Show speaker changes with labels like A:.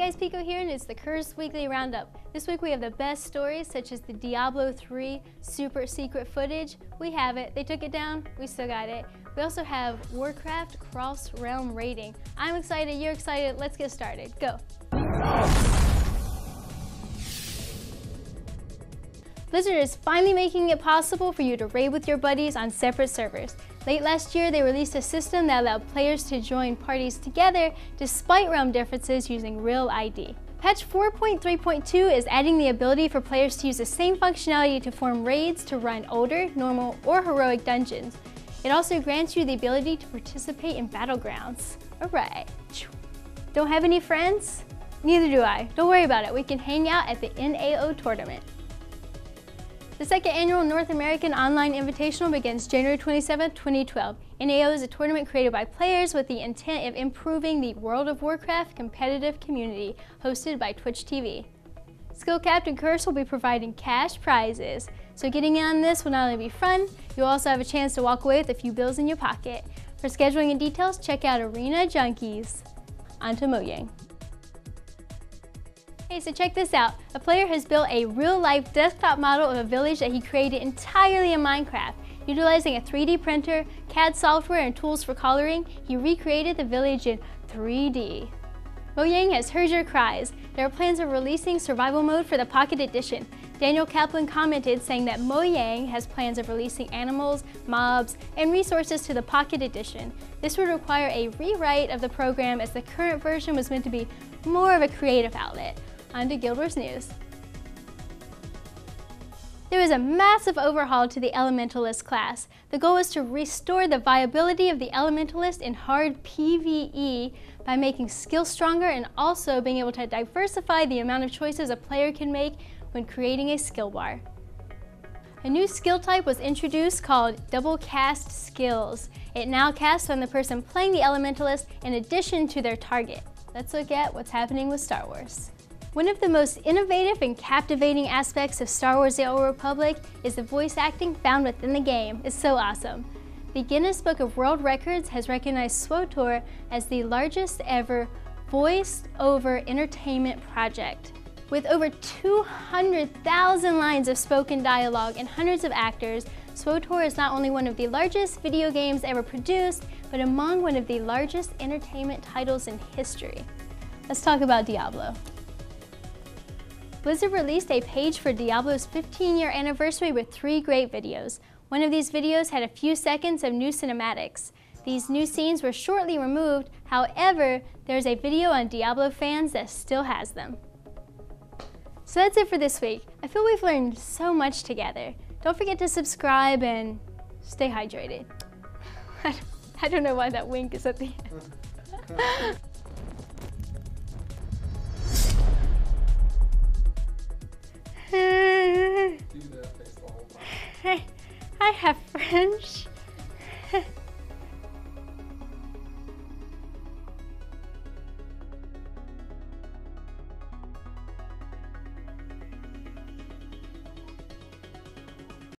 A: guys, Pico here, and it's the Curse Weekly Roundup. This week we have the best stories, such as the Diablo 3 super secret footage. We have it. They took it down. We still got it. We also have Warcraft cross-realm raiding. I'm excited. You're excited. Let's get started. Go. Blizzard is finally making it possible for you to raid with your buddies on separate servers. Late last year, they released a system that allowed players to join parties together despite realm differences using Real ID. Patch 4.3.2 is adding the ability for players to use the same functionality to form raids to run older, normal, or heroic dungeons. It also grants you the ability to participate in battlegrounds. Alright. Don't have any friends? Neither do I. Don't worry about it. We can hang out at the NAO tournament. The second annual North American Online Invitational begins January 27, 2012. NAO is a tournament created by players with the intent of improving the World of Warcraft competitive community, hosted by Twitch TV. Skill Captain Curse will be providing cash prizes, so getting in on this will not only be fun, you'll also have a chance to walk away with a few bills in your pocket. For scheduling and details, check out Arena Junkies. On to Mojang. Hey, so check this out. A player has built a real-life desktop model of a village that he created entirely in Minecraft. Utilizing a 3D printer, CAD software, and tools for coloring, he recreated the village in 3D. Mojang has heard your cries. There are plans of releasing survival mode for the Pocket Edition. Daniel Kaplan commented saying that Mojang has plans of releasing animals, mobs, and resources to the Pocket Edition. This would require a rewrite of the program as the current version was meant to be more of a creative outlet. On to Guild Wars News. There was a massive overhaul to the Elementalist class. The goal was to restore the viability of the Elementalist in hard PvE by making skills stronger and also being able to diversify the amount of choices a player can make when creating a skill bar. A new skill type was introduced called Double Cast Skills. It now casts on the person playing the Elementalist in addition to their target. Let's look at what's happening with Star Wars. One of the most innovative and captivating aspects of Star Wars: The Old Republic is the voice acting found within the game. It's so awesome. The Guinness Book of World Records has recognized SWTOR as the largest ever voice-over entertainment project. With over 200,000 lines of spoken dialogue and hundreds of actors, SWTOR is not only one of the largest video games ever produced, but among one of the largest entertainment titles in history. Let's talk about Diablo. Blizzard released a page for Diablo's 15-year anniversary with 3 great videos. One of these videos had a few seconds of new cinematics. These new scenes were shortly removed, however, there's a video on Diablo fans that still has them. So that's it for this week. I feel we've learned so much together. Don't forget to subscribe and stay hydrated. I don't know why that wink is at the end. I have friends.